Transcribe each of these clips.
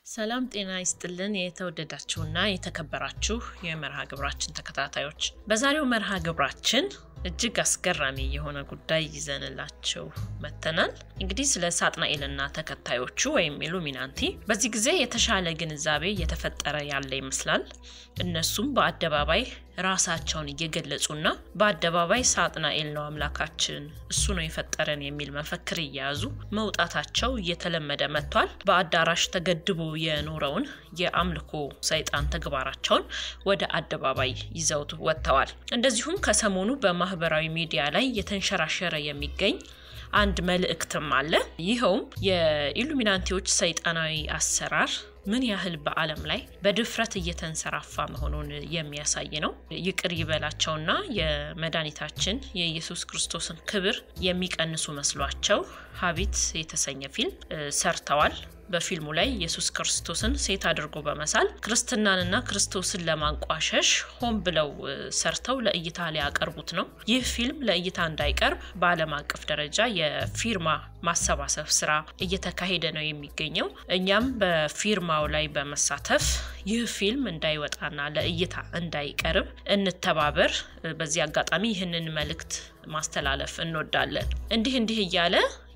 ሰላም ጤና ይስጥልን የተወደዳችሁና የተከበራችሁ የመርሃ ግብራችን ተከታታዮች በዛሬው መርሃ ግብራችን እጅግ አስገራሚ የሆነ ጉዳይ ይዘንላችሁ መተናል እንግዲህ ስለ ሳጥናኤልና ተከታዮቹ ወይም ኢሉሚናንቲ በዚህ ጊዜ የተሻለ ግንዛቤ የተፈጠረ ያለ ይመስላል እነሱም በአደባባይ ራሳቸውን እየገለጹና በአደባባይ ሳጥናኤል ነው አምላካችን እሱ ነው የፈጠረን የሚል መፈክር ይያዙ መውጣታቸው እየተለመደ መጥቷል በአዳራሽ ተገድቦ የኖረውን የአምልኮ ሰይጣን ተግባራቸውን ወደ አደባባይ ይዘው ወጥተዋል እንደዚሁም ከሰሞኑ በማህበራዊ ሚዲያ ላይ የተንሸራሸረ የሚገኝ አንድ መልእክትም አለ ይሄውም የኢሉሚናንቲዎች ሰይጣናዊ አሰራር ምን ያህል በአለም ላይ በድፍረት እየተንሰራፋ መሆኑን የሚያሳይ ነው ይቅር ይበላቸውና የመድኃኒታችን የኢየሱስ ክርስቶስን ክብር የሚቀንሱ መስሏቸው ሀቢት የተሰኘ ፊልም ሰርተዋል በፊልሙ ላይ ኢየሱስ ክርስቶስን ሴት አድርጎ በመሳል ክርስትናንና ክርስቶስን ለማንቋሸሽ ሆን ብለው ሰርተው ለእይታ ሊያቀርቡት ነው ይህ ፊልም ለእይታ እንዳይቀርብ በአለም አቀፍ ደረጃ የፊርማ ማሰባሰብ ስራ እየተካሄደ ነው የሚገኘው እኛም በፊርማው ላይ በመሳተፍ ይህ ፊልም እንዳይወጣና ለእይታ እንዳይቀርብ እንተባበር በዚህ አጋጣሚ ይህንን መልእክት ማስተላለፍ እንወዳለን እንዲህ እያለ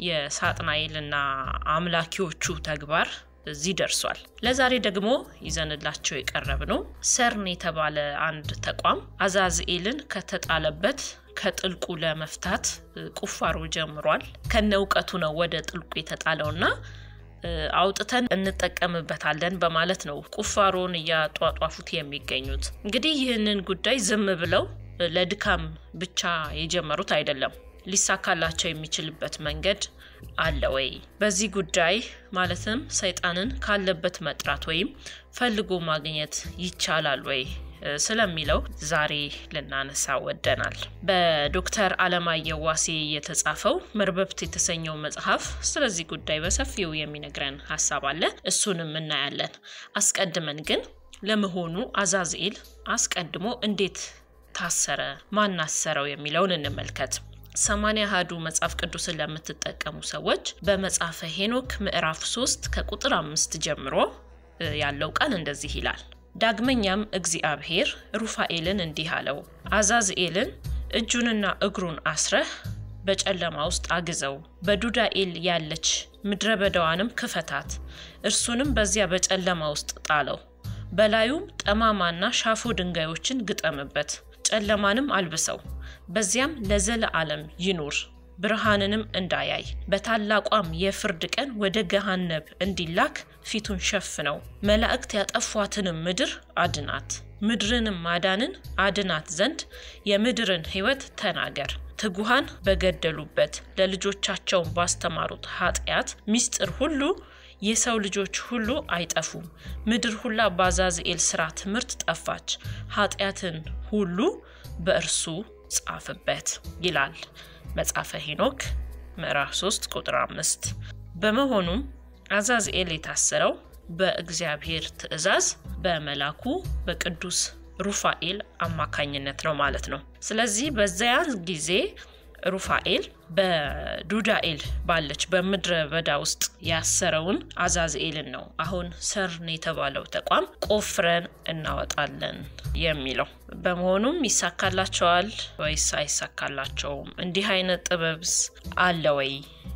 የሳጥናኤልና አምላኪዎቹ ተግባር እዚህ ደርሷል ለዛሬ ደግሞ ይዘንላችሁ የቀረብነው ሰርን የተባለ አንድ ተቋም አዛዝኤልን ከተጣለበት ከጥልቁ ለመፍታት ቁፋሮ ጀምሯል ከነውቀቱ ነው ወደ ጥልቁ የተጣለውና አውጥተን እንጠቀምበታለን በማለት ነው ቁፋሮን ያጧጧፉት የሚገኙት እንግዲህ ይህንን ጉዳይ ዝም ብለው ለድካም ብቻ የጀመሩት አይደለም ሊሳካላቸው የሚችልበት መንገድ አለ ወይ በዚህ ጉዳይ ማለትም ሰይጣንን ካለበት መጥራት ወይም ፈልጎ ማግኘት ይቻላል ወይ ስለሚለው ዛሬ ለናነሳ ወደናል በዶክተር አለማየሁ ዋሴ የተጻፈው መርበብት የተሰኘው መጽሐፍ ስለዚህ ጉዳይ በሰፊው የሚነግረን ሐሳብ አለ እሱንም እናያለን አስቀድመን ግን ለመሆኑ አዛዝኤል አስቀድሞ እንዴት ታሰረ ማን አሰረው የሚለውን እንመልከት 80 ሀዱ መጽሐፍ ቅዱስን ለምትጠቀሙ ሰዎች በመጽሐፈ ሄኖክ ምዕራፍ 3 ከቁጥር 5 ጀምሮ ያለው ቃል እንደዚህ ይላል ዳግመኛም እግዚአብሔር ሩፋኤልን እንዲህ አለው አዛዝኤልን እጁንና እግሩን አስረህ በጨለማ ውስጥ አግዘው በዱዳኤል ያለች ምድረበዳዋንም ክፈታት እርሱንም በዚያ በጨለማ ውስጥ ጣለው በላዩም ጠማማና ሻፎ ድንጋዮችን ግጠምበት ጨለማንም አልብሰው በዚያም ለዘለዓለም ይኑር ብርሃንንም እንዳያይ በታላቋም የፍርድ ቀን ወደ ገሃነብ እንዲላክ ፊቱን ሸፍነው መላእክት ያጠፏትንም ምድር አድናት ምድርንም ማዳንን አድናት ዘንድ የምድርን ሕይወት ተናገር ትጉሃን በገደሉበት ለልጆቻቸው ባስተማሩት ኃጢያት ሚስጥር ሁሉ የሰው ልጆች ሁሉ አይጠፉም ምድር ሁላ በአዛዝኤል ሥራ ትምህርት ጠፋች ኃጢያትን ሁሉ በእርሱ ጻፈበት ይላል መጽሐፈ ሄኖክ ምዕራፍ 3 ቁጥር 5 በመሆኑም አዛዝኤል የታሰረው በእግዚአብሔር ትእዛዝ በመላኩ በቅዱስ ሩፋኤል አማካኝነት ነው ማለት ነው ስለዚህ በዚያን ጊዜ ሩፋኤል በዱዳኤል ባለች በምድረ በዳ ውስጥ ያሰረውን አዛዝኤልን ነው አሁን ሰርን የተባለው ተቋም ቆፍረን እናወጣለን የሚለው በመሆኑም ይሳካላቸዋል ወይስ አይሳካላቸውም እንዲህ አይነት ጥበብስ አለ ወይ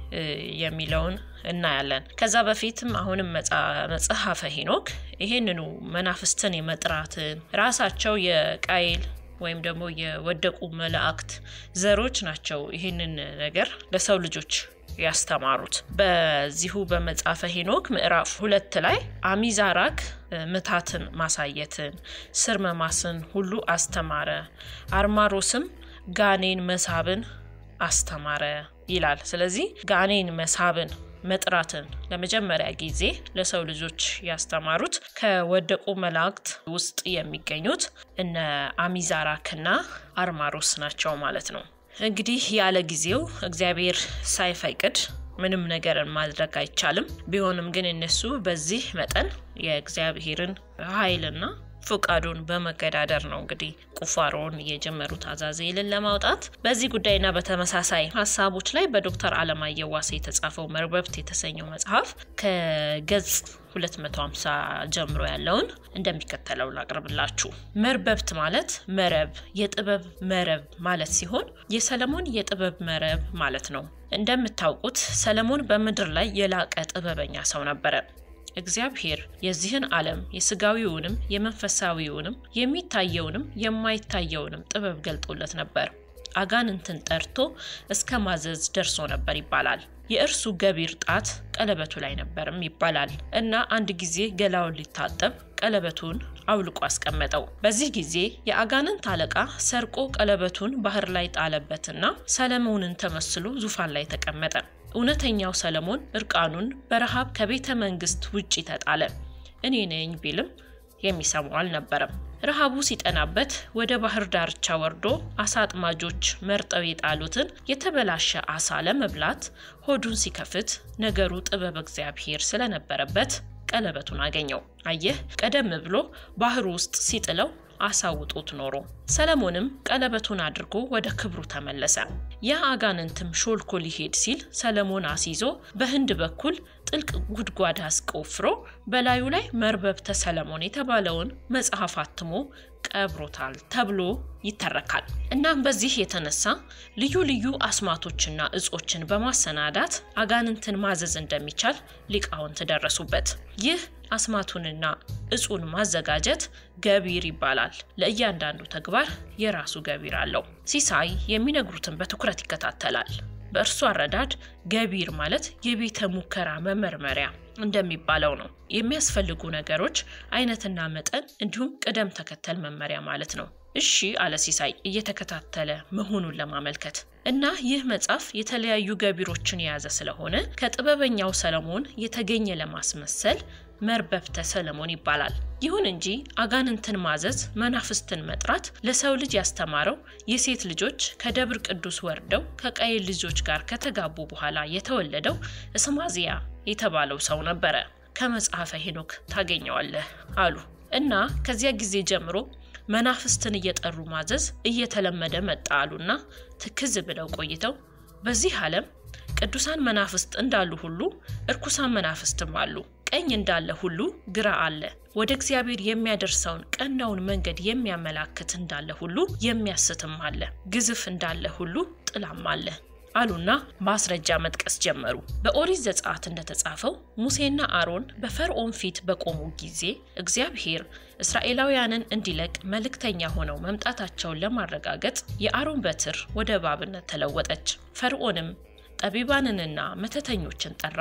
የሚለውን እናያለን ከዛ በፊትም አሁንም መጽሐፈ ሄኖክ ይሄንኑ መናፍስትን የመጥራትን ራሳቸው የቃይል ወይም ደግሞ የወደቁ መላእክት ዘሮች ናቸው ይሄንን ነገር ለሰው ልጆች ያስተማሩት በዚሁ በመጽሐፈ ሄኖክ ምዕራፍ 2 ላይ አሚዛራክ ምታትን ማሳየትን ስር መማስን ሁሉ አስተማረ አርማሮስም ጋኔን መሳብን አስተማረ ይላል ስለዚህ ጋኔን መሳብን መጥራትን ለመጀመሪያ ጊዜ ለሰው ልጆች ያስተማሩት ከወደቁ መላእክት ውስጥ የሚገኙት እነ አሚዛራክና አርማሮስ ናቸው ማለት ነው እንግዲህ ያለ ጊዜው እግዚአብሔር ሳይፈቅድ ምንም ነገር ማድረግ አይቻልም ቢሆንም ግን እነሱ በዚህ መጠን የእግዚአብሔርን ኃይልና ፍቃዱን በመገዳደር ነው እንግዲህ ቁፋሮን የጀመሩት አዛዝኤልን ለማውጣት። በዚህ ጉዳይና በተመሳሳይ ሐሳቦች ላይ በዶክተር አለማየሁ ዋሴ የተጻፈው መርበብት የተሰኘው መጽሐፍ ከገጽ 250 ጀምሮ ያለውን እንደሚከተለው ላቅርብላችሁ። መርበብት ማለት መረብ፣ የጥበብ መረብ ማለት ሲሆን የሰለሞን የጥበብ መረብ ማለት ነው። እንደምታውቁት ሰለሞን በምድር ላይ የላቀ ጥበበኛ ሰው ነበር። እግዚአብሔር የዚህን ዓለም የስጋዊውንም የመንፈሳዊውንም የሚታየውንም የማይታየውንም ጥበብ ገልጦለት ነበር። አጋንንትን ጠርቶ እስከ ማዘዝ ደርሶ ነበር ይባላል። የእርሱ ገቢር ጣት ቀለበቱ ላይ ነበርም ይባላል እና አንድ ጊዜ ገላውን ሊታጠብ ቀለበቱን አውልቆ አስቀመጠው። በዚህ ጊዜ የአጋንንት አለቃ ሰርቆ ቀለበቱን ባህር ላይ ጣለበትና ሰለሞንን ተመስሎ ዙፋን ላይ ተቀመጠ። እውነተኛው ሰለሞን እርቃኑን በረሃብ ከቤተ መንግስት ውጪ ተጣለ። እኔ ነኝ ቢልም የሚሰማው አልነበረም። ረሃቡ ሲጠናበት ወደ ባህር ዳርቻ ወርዶ አሳ አጥማጆች መርጠው የጣሉትን የተበላሸ አሳ ለመብላት ሆዱን ሲከፍት ነገሩ ጥበብ እግዚአብሔር ስለነበረበት ቀለበቱን አገኘው። አየህ፣ ቀደም ብሎ ባህር ውስጥ ሲጥለው አሳውጦት ኖሮ። ሰለሞንም ቀለበቱን አድርጎ ወደ ክብሩ ተመለሰ። ያ አጋንንትም ሾልኮ ሊሄድ ሲል ሰለሞን አስይዞ በህንድ በኩል ጥልቅ ጉድጓድ አስቆፍሮ በላዩ ላይ መርበብተ ሰለሞን የተባለውን መጽሐፍ አትሞ ቀብሮታል ተብሎ ይተረካል። እናም በዚህ የተነሳ ልዩ ልዩ አስማቶችና እጾችን በማሰናዳት አጋንንትን ማዘዝ እንደሚቻል ሊቃውንት ደረሱበት። ይህ አስማቱንና እጹን ማዘጋጀት ገቢር ይባላል። ለእያንዳንዱ ተግባር የራሱ ገቢር አለው። ሲሳይ የሚነግሩትን በትኩረት ይከታተላል። በእርሱ አረዳድ ገቢር ማለት የቤተ ሙከራ መመርመሪያ እንደሚባለው ነው። የሚያስፈልጉ ነገሮች አይነትና መጠን እንዲሁም ቅደም ተከተል መመሪያ ማለት ነው። እሺ አለ ሲሳይ እየተከታተለ መሆኑን ለማመልከት እና ይህ መጽሐፍ የተለያዩ ገቢሮችን የያዘ ስለሆነ ከጥበበኛው ሰለሞን የተገኘ ለማስመሰል መርበብተ ሰለሞን ይባላል። ይሁን እንጂ አጋንንትን ማዘዝ፣ መናፍስትን መጥራት ለሰው ልጅ ያስተማረው የሴት ልጆች ከደብር ቅዱስ ወርደው ከቃየል ልጆች ጋር ከተጋቡ በኋላ የተወለደው እስማዚያ የተባለው ሰው ነበረ። ከመጽሐፈ ሄኖክ ታገኘዋለህ አሉ እና ከዚያ ጊዜ ጀምሮ መናፍስትን እየጠሩ ማዘዝ እየተለመደ መጣ አሉና ትክዝ ብለው ቆይተው በዚህ ዓለም ቅዱሳን መናፍስት እንዳሉ ሁሉ እርኩሳን መናፍስትም አሉ። ቀኝ እንዳለ ሁሉ ግራ አለ። ወደ እግዚአብሔር የሚያደርሰውን ቀናውን መንገድ የሚያመላክት እንዳለ ሁሉ የሚያስትም አለ። ግዝፍ እንዳለ ሁሉ ጥላም አለ አሉና ማስረጃ መጥቀስ ጀመሩ። በኦሪት ዘጸአት እንደተጻፈው ሙሴና አሮን በፈርዖን ፊት በቆሙ ጊዜ እግዚአብሔር እስራኤላውያንን እንዲለቅ መልእክተኛ ሆነው መምጣታቸውን ለማረጋገጥ የአሮን በትር ወደ እባብነት ተለወጠች። ፈርዖንም ጠቢባንንና መተተኞችን ጠራ።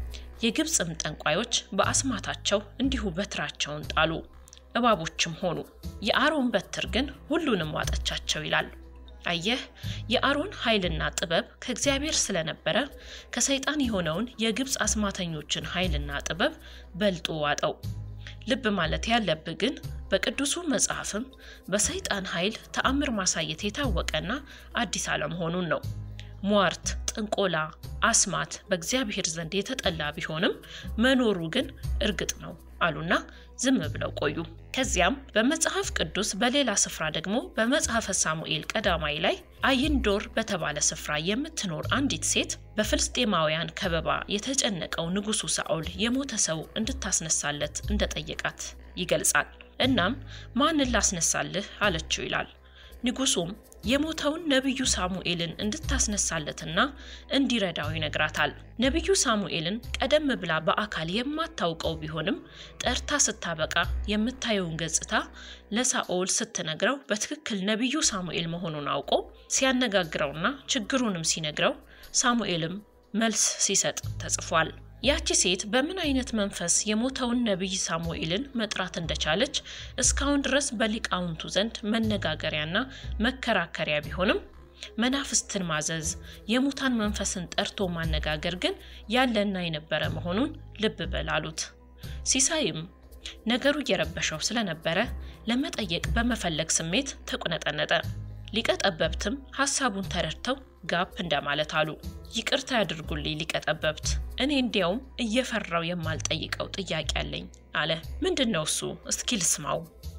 የግብጽም ጠንቋዮች በአስማታቸው እንዲሁ በትራቸውን ጣሉ፣ እባቦችም ሆኑ። የአሮን በትር ግን ሁሉንም ዋጠቻቸው ይላል። አየህ፣ የአሮን ኃይልና ጥበብ ከእግዚአብሔር ስለነበረ ከሰይጣን የሆነውን የግብጽ አስማተኞችን ኃይልና ጥበብ በልጦ ዋጠው። ልብ ማለት ያለብህ ግን በቅዱሱ መጽሐፍም በሰይጣን ኃይል ተአምር ማሳየት የታወቀና አዲስ አለመሆኑን ነው። ሟርት፣ ጥንቆላ፣ አስማት በእግዚአብሔር ዘንድ የተጠላ ቢሆንም መኖሩ ግን እርግጥ ነው አሉና ዝም ብለው ቆዩ። ከዚያም በመጽሐፍ ቅዱስ በሌላ ስፍራ ደግሞ በመጽሐፈ ሳሙኤል ቀዳማይ ላይ አይንዶር በተባለ ስፍራ የምትኖር አንዲት ሴት በፍልስጤማውያን ከበባ የተጨነቀው ንጉሱ ሳኦል የሞተ ሰው እንድታስነሳለት እንደጠየቃት ይገልጻል። እናም ማንን ላስነሳልህ አለችው ይላል። ንጉሱም የሞተውን ነብዩ ሳሙኤልን እንድታስነሳለትና እንዲረዳው ይነግራታል። ነብዩ ሳሙኤልን ቀደም ብላ በአካል የማታውቀው ቢሆንም ጠርታ ስታበቃ የምታየውን ገጽታ ለሳኦል ስትነግረው በትክክል ነብዩ ሳሙኤል መሆኑን አውቆ ሲያነጋግረውና ችግሩንም ሲነግረው ሳሙኤልም መልስ ሲሰጥ ተጽፏል። ያቺ ሴት በምን አይነት መንፈስ የሞተውን ነብይ ሳሙኤልን መጥራት እንደቻለች እስካሁን ድረስ በሊቃውንቱ ዘንድ መነጋገሪያና መከራከሪያ ቢሆንም መናፍስትን ማዘዝ፣ የሙታን መንፈስን ጠርቶ ማነጋገር ግን ያለና የነበረ መሆኑን ልብ በላሉት። ሲሳይም ነገሩ እየረበሸው ስለነበረ ለመጠየቅ በመፈለግ ስሜት ተቆነጠነጠ። ሊቀጠበብትም ሐሳቡን ተረድተው ጋፕ እንደማለት አሉ። ይቅርታ ያድርጉልኝ ሊቀጠበብት፣ እኔ እንዲያውም እየፈራው የማልጠይቀው ጥያቄ አለኝ አለ። ምንድነው እሱ? እስኪ ልስማው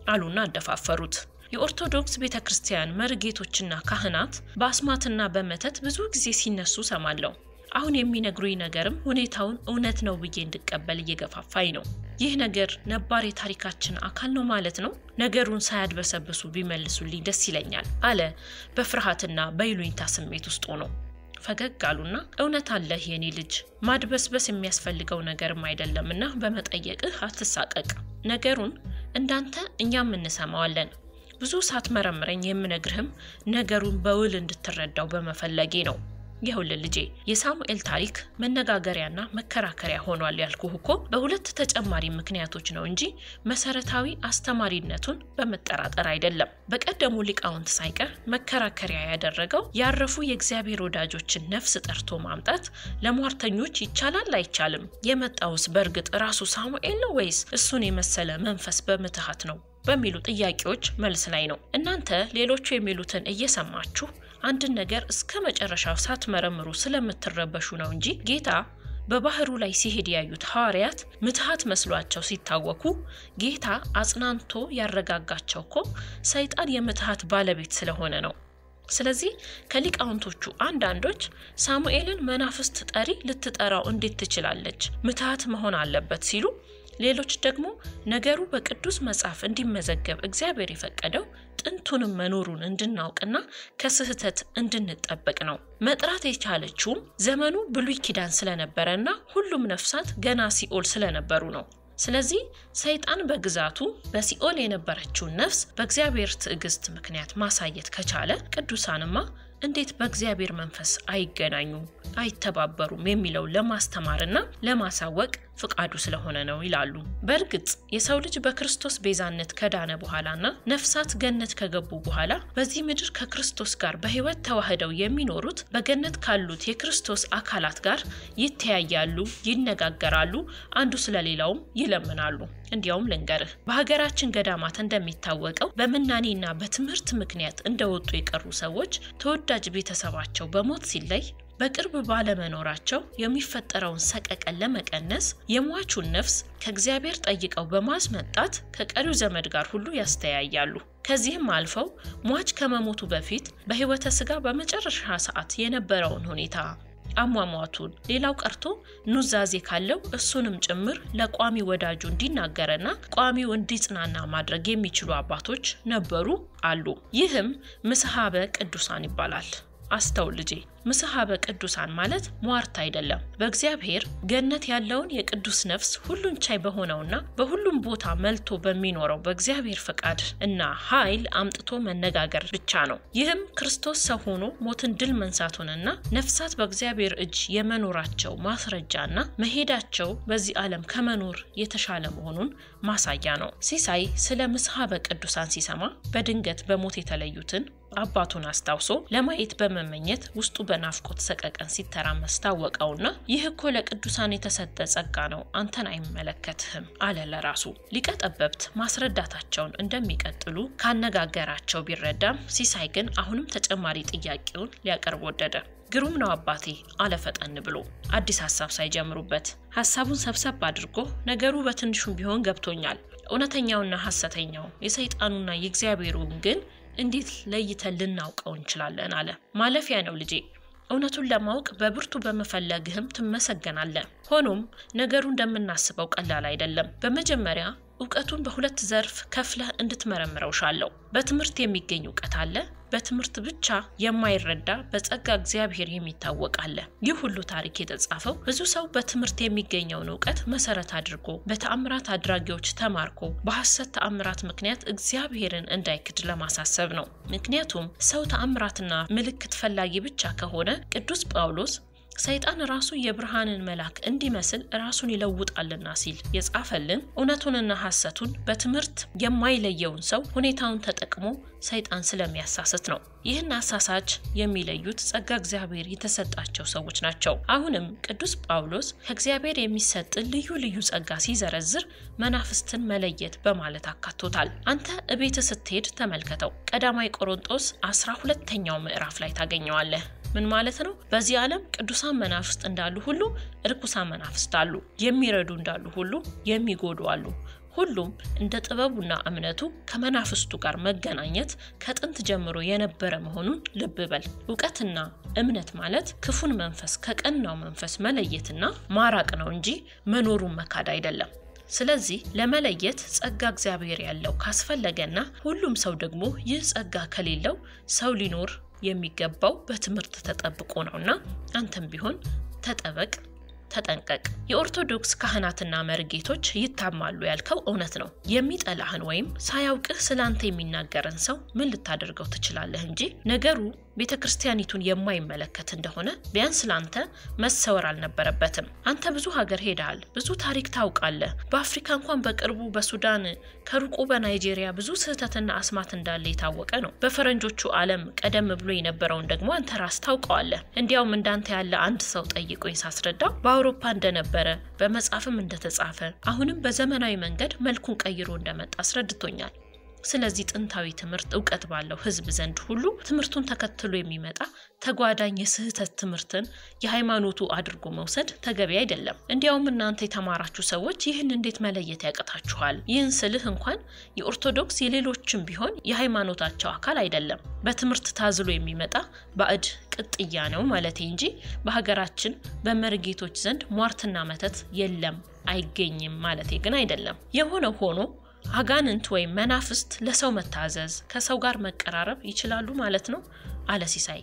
አሉና አደፋፈሩት። የኦርቶዶክስ ቤተክርስቲያን መርጌቶችና ካህናት በአስማትና በመተት ብዙ ጊዜ ሲነሱ ሰማለው። አሁን የሚነግሩኝ ነገርም ሁኔታውን እውነት ነው ብዬ እንድቀበል እየገፋፋኝ ነው። ይህ ነገር ነባር የታሪካችን አካል ነው ማለት ነው? ነገሩን ሳያድበሰብሱ ቢመልሱልኝ ደስ ይለኛል አለ በፍርሃትና በይሉኝታ ስሜት ውስጥ ሆኖ። ፈገግ አሉና እውነት አለህ የኔ ልጅ፣ ማድበስበስ የሚያስፈልገው ነገርም አይደለምና በመጠየቅህ አትሳቀቅ። ነገሩን እንዳንተ እኛም እንሰማዋለን። ብዙ ሳትመረምረኝ የምነግርህም ነገሩን በውል እንድትረዳው በመፈለጌ ነው። ይሁን ልጄ፣ የሳሙኤል ታሪክ መነጋገሪያና መከራከሪያ ሆኗል ያልኩህ እኮ በሁለት ተጨማሪ ምክንያቶች ነው እንጂ መሰረታዊ አስተማሪነቱን በመጠራጠር አይደለም። በቀደሙ ሊቃውንት ሳይቀር መከራከሪያ ያደረገው ያረፉ የእግዚአብሔር ወዳጆችን ነፍስ ጠርቶ ማምጣት ለሟርተኞች ይቻላል አይቻልም? የመጣውስ በርግጥ ራሱ ሳሙኤል ነው ወይስ እሱን የመሰለ መንፈስ በመተሃት ነው በሚሉ ጥያቄዎች መልስ ላይ ነው። እናንተ ሌሎቹ የሚሉትን እየሰማችሁ አንድ ነገር እስከ መጨረሻው ሳትመረምሩ ስለምትረበሹ ነው እንጂ ጌታ በባህሩ ላይ ሲሄድ ያዩት ሐዋርያት ምትሃት መስሏቸው ሲታወኩ ጌታ አጽናንቶ ያረጋጋቸውኮ ሰይጣን የምትሃት ባለቤት ስለሆነ ነው። ስለዚህ ከሊቃውንቶቹ አንዳንዶች ሳሙኤልን መናፍስት ጠሪ ልትጠራው እንዴት ትችላለች? ምትሃት መሆን አለበት ሲሉ፣ ሌሎች ደግሞ ነገሩ በቅዱስ መጽሐፍ እንዲመዘገብ እግዚአብሔር የፈቀደው ጥንቱንም መኖሩን እንድናውቅና ከስህተት እንድንጠበቅ ነው። መጥራት የቻለችውም ዘመኑ ብሉይ ኪዳን ስለነበረና ሁሉም ነፍሳት ገና ሲኦል ስለነበሩ ነው። ስለዚህ ሰይጣን በግዛቱ በሲኦል የነበረችውን ነፍስ በእግዚአብሔር ትዕግስት ምክንያት ማሳየት ከቻለ ቅዱሳንማ እንዴት በእግዚአብሔር መንፈስ አይገናኙ አይተባበሩም የሚለው ለማስተማርና ለማሳወቅ ፍቃዱ ስለሆነ ነው ይላሉ። በርግጥ የሰው ልጅ በክርስቶስ ቤዛነት ከዳነ በኋላና ነፍሳት ገነት ከገቡ በኋላ በዚህ ምድር ከክርስቶስ ጋር በህይወት ተዋህደው የሚኖሩት በገነት ካሉት የክርስቶስ አካላት ጋር ይተያያሉ፣ ይነጋገራሉ፣ አንዱ ስለሌላውም ይለምናሉ። እንዲያውም ልንገርህ፣ በሀገራችን ገዳማት እንደሚታወቀው በመናኔና በትምህርት ምክንያት እንደወጡ የቀሩ ሰዎች ተወዳጅ ቤተሰባቸው በሞት ሲለይ በቅርብ ባለመኖራቸው የሚፈጠረውን ሰቀቀን ለመቀነስ የሟቹን ነፍስ ከእግዚአብሔር ጠይቀው በማስመጣት ከቀሪው ዘመድ ጋር ሁሉ ያስተያያሉ። ከዚህም አልፈው ሟች ከመሞቱ በፊት በህይወተ ስጋ በመጨረሻ ሰዓት የነበረውን ሁኔታ አሟሟቱን ሌላው ቀርቶ ኑዛዜ ካለው እሱንም ጭምር ለቋሚ ወዳጁ እንዲናገርና ቋሚው እንዲጽናና ማድረግ የሚችሉ አባቶች ነበሩ አሉ። ይህም ምስሐበ ቅዱሳን ይባላል። አስተውል ልጄ፣ ምስሐበ ቅዱሳን ማለት ሟርት አይደለም። በእግዚአብሔር ገነት ያለውን የቅዱስ ነፍስ ሁሉን ቻይ በሆነውና በሁሉም ቦታ መልቶ በሚኖረው በእግዚአብሔር ፈቃድ እና ኃይል አምጥቶ መነጋገር ብቻ ነው። ይህም ክርስቶስ ሰው ሆኖ ሞትን ድል መንሳቱንና ነፍሳት በእግዚአብሔር እጅ የመኖራቸው ማስረጃና መሄዳቸው በዚህ ዓለም ከመኖር የተሻለ መሆኑን ማሳያ ነው። ሲሳይ ስለ ምስሐበ ቅዱሳን ሲሰማ በድንገት በሞት የተለዩትን አባቱን አስታውሶ ለማየት በመመኘት ውስጡ በናፍቆት ሰቀቀን ሲተራመስ ታወቀውና ይህ እኮ ለቅዱሳን የተሰጠ ጸጋ ነው፣ አንተን አይመለከትህም አለ ለራሱ። ሊቀ ጠበብት ማስረዳታቸውን እንደሚቀጥሉ ካነጋገራቸው ቢረዳም ሲሳይ ግን አሁንም ተጨማሪ ጥያቄውን ሊያቀርብ ወደደ። ግሩም ነው አባቴ አለ ፈጠን ብሎ አዲስ ሐሳብ ሳይጀምሩበት። ሐሳቡን ሰብሰብ አድርጎ ነገሩ በትንሹም ቢሆን ገብቶኛል፣ እውነተኛውና ሐሰተኛው የሰይጣኑና የእግዚአብሔሩን ግን እንዴት ለይተን ልናውቀው እንችላለን አለ። ማለፊያ ነው ልጄ፣ እውነቱን ለማወቅ በብርቱ በመፈለግህም ትመሰገናለህ። ሆኖም ነገሩ እንደምናስበው ቀላል አይደለም። በመጀመሪያ እውቀቱን በሁለት ዘርፍ ከፍለህ እንድትመረምረው ሻለው። በትምህርት የሚገኝ እውቀት አለ፣ በትምህርት ብቻ የማይረዳ በጸጋ እግዚአብሔር የሚታወቅ አለ። ይህ ሁሉ ታሪክ የተጻፈው ብዙ ሰው በትምህርት የሚገኘውን እውቀት መሰረት አድርጎ በተአምራት አድራጊዎች ተማርኮ በሐሰት ተአምራት ምክንያት እግዚአብሔርን እንዳይክድ ለማሳሰብ ነው። ምክንያቱም ሰው ተአምራትና ምልክት ፈላጊ ብቻ ከሆነ ቅዱስ ጳውሎስ ሰይጣን ራሱ የብርሃንን መልአክ እንዲመስል ራሱን ይለውጣልና ሲል የጻፈልን እውነቱንና ሐሰቱን በትምህርት የማይለየውን ሰው ሁኔታውን ተጠቅሞ ሰይጣን ስለሚያሳስት ነው። ይህን አሳሳች የሚለዩት ጸጋ እግዚአብሔር የተሰጣቸው ሰዎች ናቸው። አሁንም ቅዱስ ጳውሎስ ከእግዚአብሔር የሚሰጥ ልዩ ልዩ ጸጋ ሲዘረዝር መናፍስትን መለየት በማለት አካቶታል። አንተ እቤት ስትሄድ ተመልከተው። ቀዳማይ ቆሮንቶስ 12ኛው ምዕራፍ ላይ ታገኘዋለህ። ምን ማለት ነው? በዚህ ዓለም ቅዱሳን መናፍስት እንዳሉ ሁሉ እርኩሳን መናፍስት አሉ። የሚረዱ እንዳሉ ሁሉ የሚጎዱ አሉ። ሁሉም እንደ ጥበቡና እምነቱ ከመናፍስቱ ጋር መገናኘት ከጥንት ጀምሮ የነበረ መሆኑን ልብ በል። እውቀትና እምነት ማለት ክፉን መንፈስ ከቀናው መንፈስ መለየትና ማራቅ ነው እንጂ መኖሩን መካድ አይደለም። ስለዚህ ለመለየት ጸጋ እግዚአብሔር ያለው ካስፈለገና ሁሉም ሰው ደግሞ ይህ ጸጋ ከሌለው ሰው ሊኖር የሚገባው በትምህርት ተጠብቆ ነውና አንተም ቢሆን ተጠበቅ ተጠንቀቅ። የኦርቶዶክስ ካህናትና መርጌቶች ይታማሉ ያልከው እውነት ነው። የሚጠላህን ወይም ሳያውቅህ ስላንተ የሚናገርን ሰው ምን ልታደርገው ትችላለህ እንጂ ነገሩ ቤተክርስቲያኒቱን የማይመለከት እንደሆነ ቢያንስ ላንተ መሰወር አልነበረበትም። አንተ ብዙ ሀገር ሄደሃል፣ ብዙ ታሪክ ታውቃለህ። በአፍሪካ እንኳን በቅርቡ በሱዳን ከሩቁ በናይጄሪያ ብዙ ስህተትና አስማት እንዳለ የታወቀ ነው። በፈረንጆቹ ዓለም ቀደም ብሎ የነበረውን ደግሞ አንተ ራስ ታውቀዋለህ። እንዲያውም እንዳንተ ያለ አንድ ሰው ጠይቆኝ ሳስረዳው በአውሮፓ እንደነበረ በመጻፍም እንደተጻፈ አሁንም በዘመናዊ መንገድ መልኩን ቀይሮ እንደመጣ አስረድቶኛል። ስለዚህ ጥንታዊ ትምህርት እውቀት ባለው ህዝብ ዘንድ ሁሉ ትምህርቱን ተከትሎ የሚመጣ ተጓዳኝ የስህተት ትምህርትን የሃይማኖቱ አድርጎ መውሰድ ተገቢ አይደለም። እንዲያውም እናንተ የተማራችሁ ሰዎች ይህን እንዴት መለየት ያቀታችኋል? ይህን ስልህ እንኳን የኦርቶዶክስ የሌሎችም ቢሆን የሃይማኖታቸው አካል አይደለም። በትምህርት ታዝሎ የሚመጣ ባዕድ ቅጥያ ነው ማለት እንጂ በሀገራችን በመርጌቶች ዘንድ ሟርትና መተት የለም አይገኝም ማለት ግን አይደለም። የሆነ ሆኖ አጋንንት ወይ መናፍስት ለሰው መታዘዝ ከሰው ጋር መቀራረብ ይችላሉ ማለት ነው አለ ሲሳይ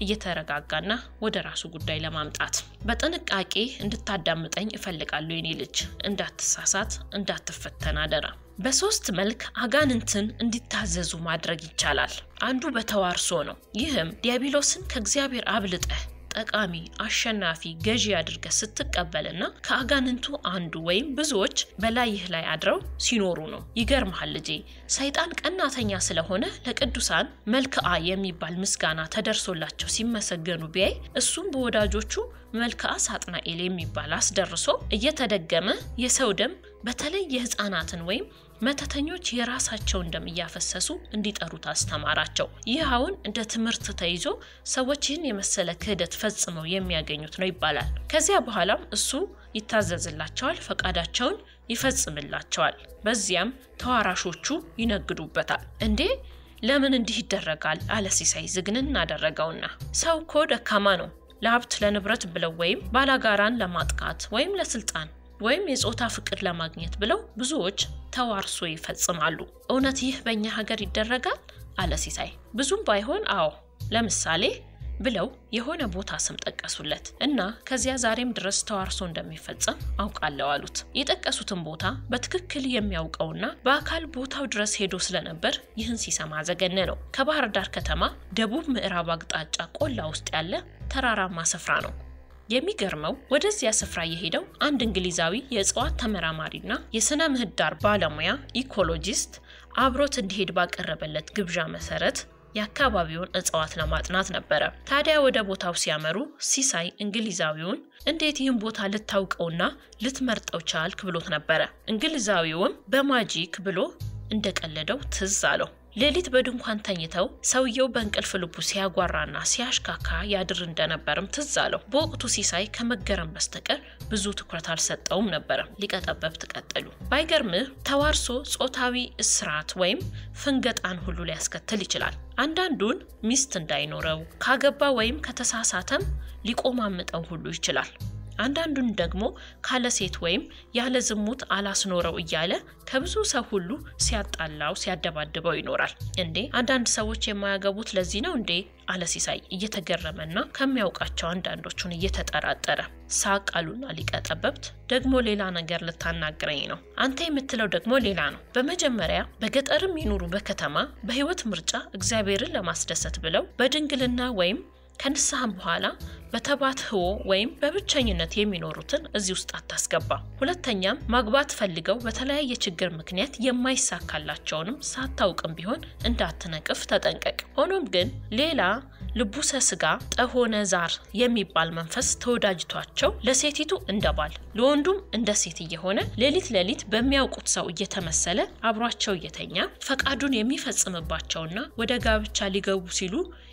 እየተረጋጋና ወደ ራሱ ጉዳይ ለማምጣት። በጥንቃቄ እንድታዳምጠኝ እፈልጋለሁ የኔ ልጅ፣ እንዳትሳሳት እንዳትፈተን አደራ። በሶስት መልክ አጋንንትን እንዲታዘዙ ማድረግ ይቻላል። አንዱ በተዋርሶ ነው። ይህም ዲያብሎስን ከእግዚአብሔር አብልጠህ ጠቃሚ አሸናፊ ገዢ አድርገህ ስትቀበልና ከአጋንንቱ አንዱ ወይም ብዙዎች በላይህ ላይ አድረው ሲኖሩ ነው። ይገርምሃል ልጄ፣ ሰይጣን ቀናተኛ ስለሆነ ለቅዱሳን መልክዓ የሚባል ምስጋና ተደርሶላቸው ሲመሰገኑ ቢያይ እሱም በወዳጆቹ መልክዓ ሳጥናኤል የሚባል አስደርሶ እየተደገመ የሰው ደም በተለይ የህፃናትን ወይም መተተኞች የራሳቸው ደም እያፈሰሱ እንዲጠሩት አስተማራቸው። ይህውን እንደ ትምህርት ተይዞ ሰዎችን የመሰለ ክህደት ፈጽመው የሚያገኙት ነው ይባላል። ከዚያ በኋላም እሱ ይታዘዝላቸዋል፣ ፈቃዳቸውን ይፈጽምላቸዋል። በዚያም ተዋራሾቹ ይነግዱበታል። እንዴ ለምን እንዲህ ይደረጋል? አለ ሲሳይ ዝግንን አደረገውና ሰው እኮ ደካማ ነው። ለሀብት ለንብረት ብለው ወይም ባላጋራን ለማጥቃት ወይም ለስልጣን ወይም የጾታ ፍቅር ለማግኘት ብለው ብዙዎች ተዋርሶ ይፈጽማሉ። እውነት ይህ በእኛ ሀገር ይደረጋል? አለ ሲሳይ። ብዙም ባይሆን አዎ። ለምሳሌ ብለው የሆነ ቦታ ስም ጠቀሱለት እና ከዚያ ዛሬም ድረስ ተዋርሶ እንደሚፈጸም አውቃለሁ አሉት። የጠቀሱትን ቦታ በትክክል የሚያውቀውና በአካል ቦታው ድረስ ሄዶ ስለነበር ይህን ሲሰማ ዘገነነው። ከባህር ዳር ከተማ ደቡብ ምዕራብ አቅጣጫ ቆላ ውስጥ ያለ ተራራማ ስፍራ ነው። የሚገርመው ወደዚያ ስፍራ የሄደው አንድ እንግሊዛዊ የእጽዋት ተመራማሪና የስነ ምህዳር ባለሙያ ኢኮሎጂስት አብሮት እንዲሄድ ባቀረበለት ግብዣ መሰረት የአካባቢውን እጽዋት ለማጥናት ነበር። ታዲያ ወደ ቦታው ሲያመሩ ሲሳይ እንግሊዛዊውን እንዴት ይህን ቦታ ልታውቀውና ልትመርጠው ቻልክ ብሎት ነበር። እንግሊዛዊውም በማጂክ ብሎ እንደቀለደው ትዝ አለው። ሌሊት በድንኳን ተኝተው ሰውየው በእንቅልፍ ልቡ ሲያጓራና ሲያሽካካ ያድር እንደነበርም ትዝ አለው። በወቅቱ ሲሳይ ከመገረም በስተቀር ብዙ ትኩረት አልሰጠውም ነበር። ሊቀጠበብ ተቀጠሉ። ባይገርምህ ተዋርሶ ጾታዊ እስራት ወይም ፍንገጣን ሁሉ ሊያስከትል ይችላል። አንዳንዱን ሚስት እንዳይኖረው ካገባ ወይም ከተሳሳተም ሊቆማምጠው ሁሉ ይችላል። አንዳንዱን ደግሞ ካለ ሴት ወይም ያለ ዝሙት አላስኖረው እያለ ከብዙ ሰው ሁሉ ሲያጣላው ሲያደባድበው ይኖራል። እንዴ አንዳንድ ሰዎች የማያገቡት ለዚህ ነው እንዴ? አለ ሲሳይ እየተገረመና ከሚያውቃቸው አንዳንዶቹን እየተጠራጠረ። ሳቃሉና ሊቀጠበብት ደግሞ ሌላ ነገር ልታናግረኝ ነው? አንተ የምትለው ደግሞ ሌላ ነው። በመጀመሪያ በገጠርም ይኑሩ በከተማ በህይወት ምርጫ እግዚአብሔርን ለማስደሰት ብለው በድንግልና ወይም ከንስሐም በኋላ በተባትህዎ ወይም በብቸኝነት የሚኖሩትን እዚህ ውስጥ አታስገባ። ሁለተኛም ማግባት ፈልገው በተለያየ ችግር ምክንያት የማይሳካላቸውንም ሳታውቅም ቢሆን እንዳትነቅፍ ተጠንቀቅ። ሆኖም ግን ሌላ ልቡሰ ስጋ ጠሆነ ዛር የሚባል መንፈስ ተወዳጅቷቸው ለሴቲቱ እንደባል ለወንዱም እንደ ሴት እየሆነ ሌሊት በሚያውቁት ሰው እየተመሰለ አብሯቸው እየተኛ ፈቃዱን የሚፈጽምባቸውና ወደ ጋብቻ ሊገቡ ሲሉ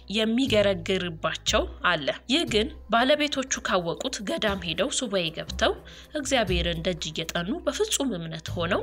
የሚገረግርባቸው አለ። ይህ ግን ባለቤቶቹ ካወቁት ገዳም ሄደው ሱባኤ ገብተው እግዚአብሔርን ደጅ እየጠኑ በፍጹም እምነት ሆነው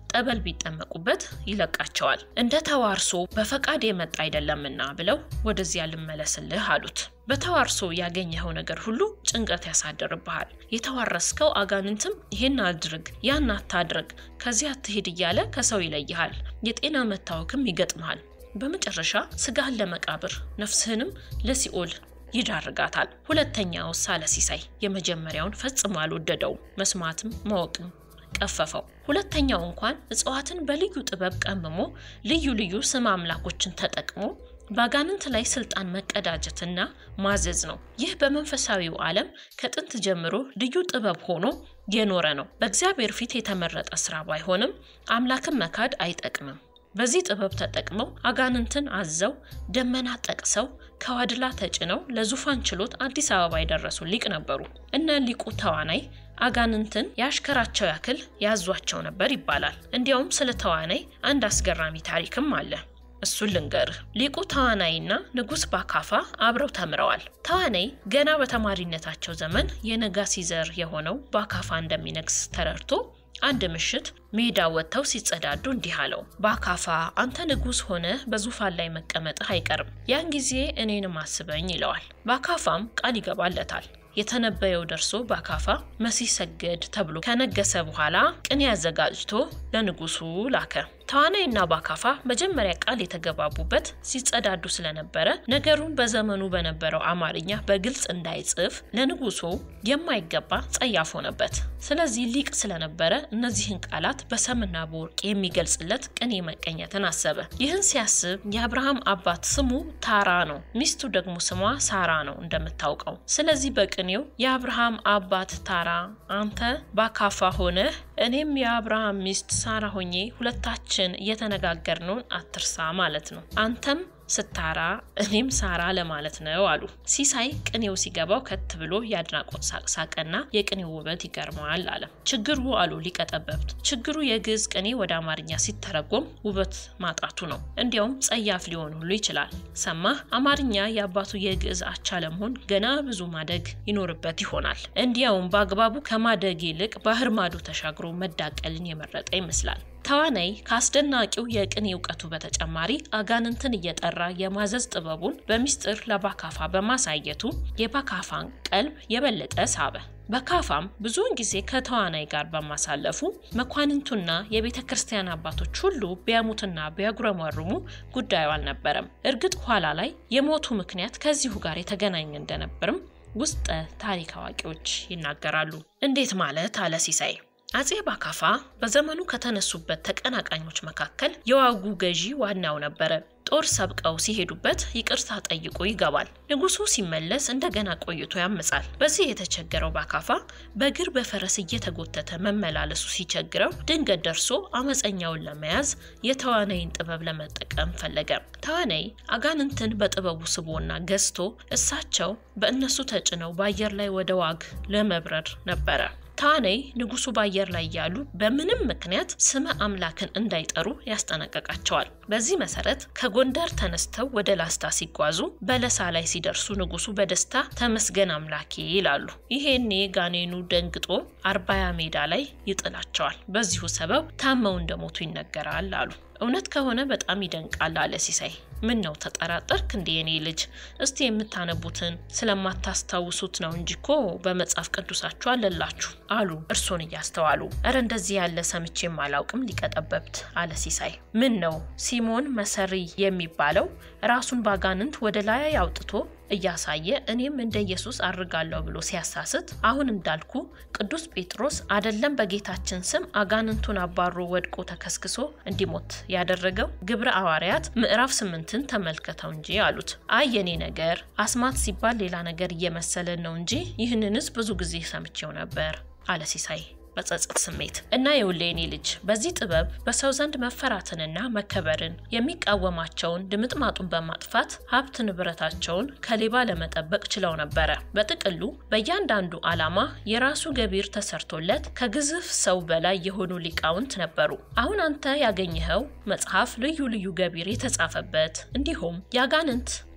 ጠበል ቢጠመቁበት ይለቃቸዋል። እንደ ተዋርሶ በፈቃድ የመጣ አይደለምና ብለው ወደዚያ ልመለስልህ አሉት። በተዋርሶ ያገኘው ነገር ሁሉ ጭንቀት ያሳደርብሃል። የተዋረስከው አጋንንትም ይሄን አድርግ ያን አታድርግ ከዚያ አትሄድ እያለ ከሰው ይለይሃል። የጤና መታወክም ይገጥምሃል። በመጨረሻ ስጋህን ለመቃብር ነፍስህንም ለሲኦል ይዳርጋታል። ሁለተኛው ሳለ ሲሳይ የመጀመሪያውን ፈጽሞ አልወደደው። መስማትም ማወቅም ቀፈፈው። ሁለተኛው እንኳን እጽዋትን በልዩ ጥበብ ቀምሞ ልዩ ልዩ ስም አምላኮችን ተጠቅሞ ባጋንንት ላይ ስልጣን መቀዳጀትና ማዘዝ ነው። ይህ በመንፈሳዊው ዓለም ከጥንት ጀምሮ ልዩ ጥበብ ሆኖ የኖረ ነው። በእግዚአብሔር ፊት የተመረጠ ስራ ባይሆንም አምላክን መካድ አይጠቅምም። በዚህ ጥበብ ተጠቅመው አጋንንትን አዘው ደመና ጠቅሰው ከዋድላ ተጭነው ለዙፋን ችሎት አዲስ አበባ የደረሱ ሊቅ ነበሩ። እነ ሊቁ ተዋናይ አጋንንትን ያሽከራቸው ያክል ያዟቸው ነበር ይባላል። እንዲያውም ስለ ተዋናይ አንድ አስገራሚ ታሪክም አለ። እሱን ልንገርህ። ሊቁ ተዋናይና ንጉስ ባካፋ አብረው ተምረዋል። ተዋናይ ገና በተማሪነታቸው ዘመን የነጋሲ ዘር የሆነው ባካፋ እንደሚነግስ ተረድቶ አንድ ምሽት ሜዳ ወጥተው ሲጸዳዱ እንዲህ አለው። ባካፋ አንተ ንጉስ ሆነ በዙፋን ላይ መቀመጥህ አይቀርም። ያን ጊዜ እኔንም አስበኝ ይለዋል። ባካፋም ቃል ይገባለታል። የተነበየው ደርሶ ባካፋ መሲህ ሰገድ ተብሎ ከነገሰ በኋላ ቅኔ ያዘጋጅቶ ለንጉሱ ላከ። ተዋናይና ባካፋ መጀመሪያ ቃል የተገባቡበት ሲጸዳዱ ስለነበረ ነገሩን በዘመኑ በነበረው አማርኛ በግልጽ እንዳይጽፍ ለንጉሱ የማይገባ ጸያፍ ሆነበት። ስለዚህ ሊቅ ስለነበረ እነዚህን ቃላት በሰምና በወርቅ የሚገልጽለት ቅኔ መቀኘትን አሰበ። ይህን ሲያስብ የአብርሃም አባት ስሙ ታራ ነው፣ ሚስቱ ደግሞ ስሟ ሳራ ነው እንደምታውቀው። ስለዚህ በቅኔው የአብርሃም አባት ታራ አንተ ባካፋ ሆነ እኔም የአብርሃም ሚስት ሳራ ሆኜ ሁለታችን እየተነጋገርነው አትርሳ ማለት ነው። አንተም ስታራ እኔም ሳራ ለማለት ነው አሉ። ሲሳይ ቅኔው ሲገባው ከት ብሎ ያድናቆት ሳቅሳቀና የቅኔው ውበት ይገርማል አለ። ችግሩ አሉ ሊቀጠበብት ችግሩ የግዕዝ ቅኔ ወደ አማርኛ ሲተረጎም ውበት ማጣቱ ነው። እንዲያውም ጸያፍ ሊሆን ሁሉ ይችላል። ሰማህ አማርኛ የአባቱ የግዕዝ አቻ ለመሆን ገና ብዙ ማደግ ይኖርበት ይሆናል። እንዲያውም በአግባቡ ከማደግ ይልቅ ባህር ማዶ ተሻግሮ መዳቀልን የመረጠ ይመስላል። ተዋናይ ካስደናቂው የቅኔ እውቀቱ በተጨማሪ አጋንንትን እየጠራ የማዘዝ ጥበቡን በሚስጥር ለባካፋ በማሳየቱ የባካፋን ቀልብ የበለጠ ሳበ። ባካፋም ብዙውን ጊዜ ከተዋናይ ጋር በማሳለፉ መኳንንቱና የቤተክርስቲያን አባቶች ሁሉ ቢያሙትና ቢያጉረመርሙ ጉዳዩ አልነበረም። እርግጥ ኋላ ላይ የሞቱ ምክንያት ከዚሁ ጋር የተገናኘ እንደነበርም ውስጥ ታሪክ አዋቂዎች ይናገራሉ። እንዴት ማለት አለ ሲሳይ። አጼ ባካፋ በዘመኑ ከተነሱበት ተቀናቃኞች መካከል የዋጉ ገዢ ዋናው ነበር። ጦር ሰብቀው ሲሄዱበት ይቅርታ ጠይቆ ይገባል። ንጉሱ ሲመለስ እንደገና ቆይቶ ያመጻል። በዚህ የተቸገረው ባካፋ በእግር በፈረስ እየተጎተተ መመላለሱ ሲቸግረው ድንገት ደርሶ አመፀኛውን ለመያዝ የተዋናይን ጥበብ ለመጠቀም ፈለገ። ተዋናይ አጋንንትን በጥበቡ ስቦና ገዝቶ እሳቸው በእነሱ ተጭነው በአየር ላይ ወደ ዋግ ለመብረር ነበር። ተዋናይ ንጉሱ በአየር ላይ ያሉ በምንም ምክንያት ስመ አምላክን እንዳይጠሩ ያስጠነቀቃቸዋል። በዚህ መሰረት ከጎንደር ተነስተው ወደ ላስታ ሲጓዙ በለሳ ላይ ሲደርሱ ንጉሱ በደስታ ተመስገን አምላኬ ይላሉ። ይሄኔ ጋኔኑ ደንግጦ አርባያ ሜዳ ላይ ይጥላቸዋል። በዚሁ ሰበብ ታመው እንደሞቱ ይነገራል አሉ። እውነት ከሆነ በጣም ይደንቃል አለ ሲሳይ። ምን ነው ተጠራጠርክ እንዴ የኔ ልጅ? እስቲ የምታነቡትን ስለማታስታውሱት ነው እንጂኮ በመጽሐፍ ቅዱሳችሁ አለላችሁ አሉ እርሶን እያስተዋሉ። አረ እንደዚህ ያለ ሰምቼም አላውቅም ሊቀጠበብት አለ ሲሳይ። ምን ነው ሲሞን መሰሪ የሚባለው ራሱን ባጋንንት ወደ ላይ ያውጥቶ እያሳየ እኔም እንደ ኢየሱስ አርጋለሁ ብሎ ሲያሳስት አሁን እንዳልኩ ቅዱስ ጴጥሮስ አይደለም በጌታችን ስም አጋንንቱን አባሮ ወድቆ ተከስክሶ እንዲሞት ያደረገው ግብረ ሐዋርያት ምዕራፍ 8ን ተመልከተው እንጂ አሉት። አየኔ ነገር አስማት ሲባል ሌላ ነገር እየመሰለን ነው እንጂ ይህንንስ ብዙ ጊዜ ሰምቼው ነበር አለ ሲሳይ በጸጸት ስሜት። እና የውሌኔ ልጅ በዚህ ጥበብ በሰው ዘንድ መፈራትንና መከበርን የሚቃወማቸውን ድምጥማጡን በማጥፋት ሀብት ንብረታቸውን ከሌባ ለመጠበቅ ችለው ነበር። በጥቅሉ በእያንዳንዱ ዓላማ የራሱ ገቢር ተሰርቶለት ከግዝፍ ሰው በላይ የሆኑ ሊቃውንት ነበሩ። አሁን አንተ ያገኘኸው መጽሐፍ ልዩ ልዩ ገቢር የተጻፈበት እንዲሁም ያጋንንት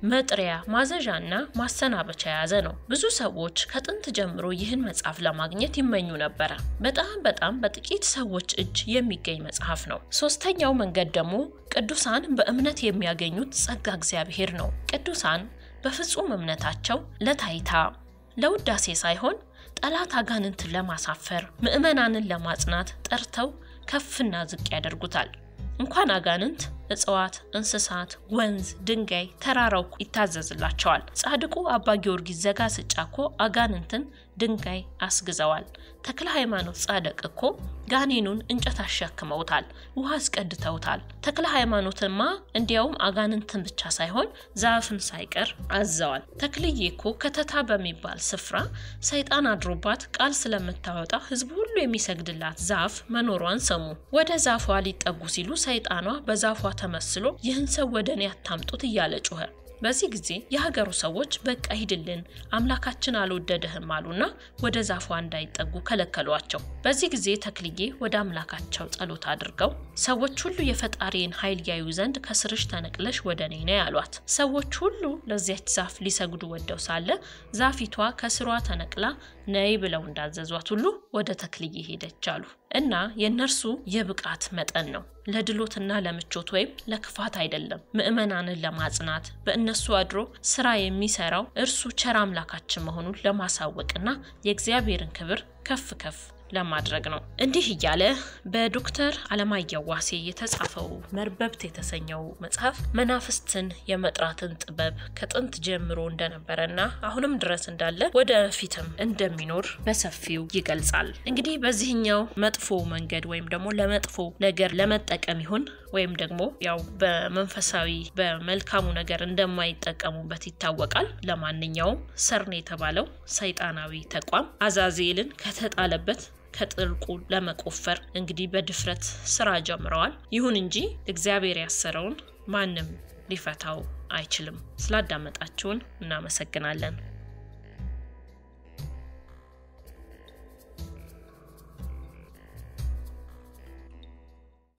መጥሪያ ማዘዣና ማሰናበቻ ያዘ ነው። ብዙ ሰዎች ከጥንት ጀምሮ ይህን መጽሐፍ ለማግኘት ይመኙ ነበር። በጣም በጥቂት ሰዎች እጅ የሚገኝ መጽሐፍ ነው። ሶስተኛው መንገድ ደግሞ ቅዱሳን በእምነት የሚያገኙት ጸጋ እግዚአብሔር ነው። ቅዱሳን በፍጹም እምነታቸው ለታይታ ለውዳሴ ሳይሆን ጠላት አጋንንትን ለማሳፈር ምእመናንን ለማጽናት ጠርተው ከፍና ዝቅ ያደርጉታል። እንኳን አጋንንት እጽዋት እንስሳት ወንዝ ድንጋይ ተራራው ይታዘዝላቸዋል። ጻድቁ አባ ጊዮርጊስ ዘጋስጫኮ አጋንንትን ድንጋይ አስግዘዋል። ተክለ ሃይማኖት ጻድቅኮ ጋኔኑን እንጨት አሸክመውታል ውሃ አስቀድተውታል። ተክለ ሃይማኖትማ እንዲያውም አጋንንትን ብቻ ሳይሆን ዛፍን ሳይቀር አዘዋል። ተክልዬኮ ከተታ በሚባል ስፍራ ሰይጣን አድሮባት ቃል ስለምታወጣ ህዝብ ሁሉ የሚሰግድላት ዛፍ መኖሯን ሰሙ። ወደ ዛፏ ሊጠጉ ሲሉ ሰይጣኗ በዛፏ ተመስሎ ይህን ሰው ወደኔ አታምጡት እያለ ጮኸ። በዚህ ጊዜ የሀገሩ ሰዎች በቃ ሂድልን አምላካችን አልወደደህም አሉና ወደ ዛፏ እንዳይጠጉ ከለከሏቸው። በዚህ ጊዜ ተክልዬ ወደ አምላካቸው ጸሎት አድርገው ሰዎች ሁሉ የፈጣሪን ኃይል ያዩ ዘንድ ከስርሽ ተነቅለሽ ወደኔ ነይ አሏት። ሰዎች ሁሉ ለዚያች ዛፍ ሊሰግዱ ወደው ሳለ ዛፊቷ ከስሯ ተነቅላ ነይ ብለው እንዳዘዟት ሁሉ ወደ ተክልዬ ሄደች አሉ። እና የነርሱ የብቃት መጠን ነው። ለድሎትና ለምቾት ወይም ለክፋት አይደለም። ምእመናንን ለማጽናት በእነሱ አድሮ ስራ የሚሰራው እርሱ ቸር አምላካችን መሆኑን ለማሳወቅና የእግዚአብሔርን ክብር ከፍ ለማድረግ ነው። እንዲህ እያለ በዶክተር አለማየሁ ዋሴ የተጻፈው መርበብት የተሰኘው መጽሐፍ መናፍስትን የመጥራትን ጥበብ ከጥንት ጀምሮ እንደነበረና አሁንም ድረስ እንዳለ ወደፊትም እንደሚኖር በሰፊው ይገልጻል። እንግዲህ በዚህኛው መጥፎ መንገድ ወይም ደግሞ ለመጥፎ ነገር ለመጠቀም ይሁን ወይም ደግሞ ያው በመንፈሳዊ በመልካሙ ነገር እንደማይጠቀሙበት ይታወቃል። ለማንኛውም ሰርን የተባለው ሰይጣናዊ ተቋም አዛዝኤልን ከተጣለበት ከጥልቁ ለመቆፈር እንግዲህ በድፍረት ስራ ጀምረዋል። ይሁን እንጂ እግዚአብሔር ያሰረውን ማንም ሊፈታው አይችልም። ስላዳመጣችሁን እናመሰግናለን።